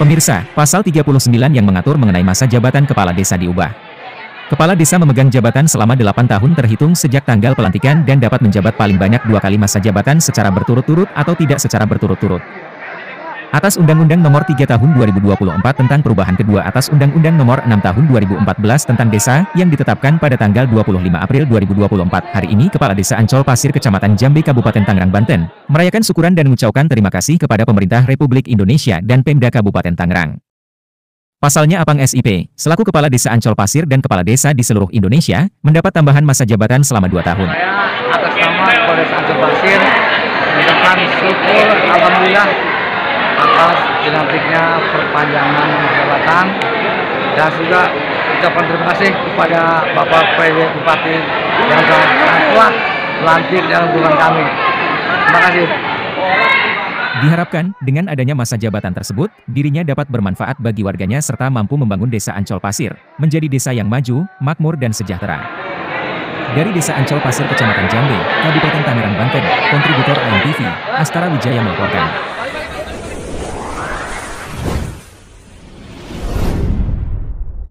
Pemirsa, pasal 39 yang mengatur mengenai masa jabatan kepala desa diubah. Kepala desa memegang jabatan selama 8 tahun terhitung sejak tanggal pelantikan dan dapat menjabat paling banyak 2 kali masa jabatan secara berturut-turut atau tidak secara berturut-turut. Atas Undang-Undang Nomor 3 Tahun 2024 tentang perubahan kedua atas Undang-Undang Nomor 6 Tahun 2014 tentang Desa yang ditetapkan pada tanggal 25 April 2024, hari ini Kepala Desa Ancol Pasir Kecamatan Jambe Kabupaten Tangerang Banten merayakan syukuran dan mengucapkan terima kasih kepada pemerintah Republik Indonesia dan Pemda Kabupaten Tangerang. Pasalnya Apang SIP, selaku Kepala Desa Ancol Pasir dan Kepala Desa di seluruh Indonesia, mendapat tambahan masa jabatan selama 2 tahun. Saya atas nama Kepala Desa Ancol Pasir mengucapkan syukur alhamdulillah atas dilantiknya perpanjangan jabatan dan juga ucapan terima kasih kepada Bapak PJ Bupati yang sangat kuat melantik dalam hubungan kami. Terima kasih. Diharapkan, dengan adanya masa jabatan tersebut, dirinya dapat bermanfaat bagi warganya serta mampu membangun Desa Ancol Pasir menjadi desa yang maju, makmur dan sejahtera. Dari Desa Ancol Pasir Kecamatan Jambe, Kabupaten Tangerang Banten, kontributor AMTV, Astara Wijaya melaporkan.